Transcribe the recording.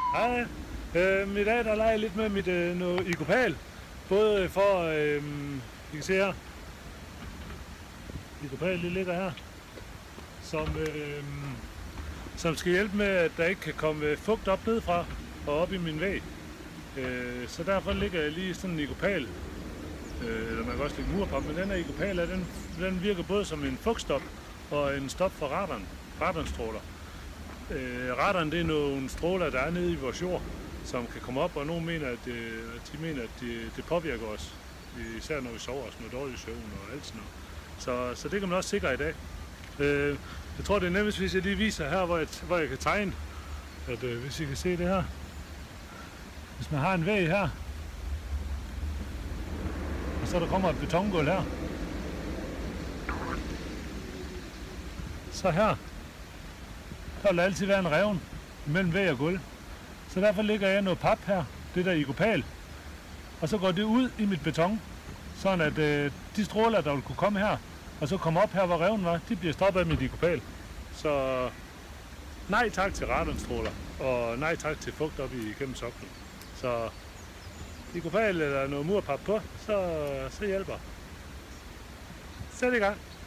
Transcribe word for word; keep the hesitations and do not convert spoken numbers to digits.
Hej. Øhm, I dag der leger jeg lidt med mit øh, noget Icopal. Både for, øh, I kan se her, Icopal det ligger her, som, øh, som skal hjælpe med, at der ikke kan komme fugt op nedefra og op i min væg. Øh, så derfor ligger jeg lige sådan en Icopal. Øh, eller man kan også lægge murpap, men den her Icopal, den, den virker både som en fugtstop og en stop for radaren, radarstråler. Øh, radaren det er nogle stråler, der er nede i vores jord, som kan komme op, og nogen mener, at det, de mener, at det, det påvirker os, især når vi sover os med dårlig søvn og alt sådan noget. Så, så det kan man også sikre i dag. Øh, jeg tror, det er nemmest, hvis jeg lige viser her, hvor jeg, hvor jeg kan tegne, at øh, hvis I kan se det her. Hvis man har en væg her, og så der kommer et betongulv her, så her, der vil altid være en revne mellem væg og gulv. Så derfor lægger jeg noget pap her, det der Icopal, og så går det ud i mit beton, sådan at øh, de stråler, der vil kunne komme her, og så komme op her, hvor revnen var, de bliver stoppet af mit Icopal. Så nej tak til radarstråler, og nej tak til fugt op i gennem soklen. Så Icopal eller noget murpap på, så, så hjælper. Sæt i gang.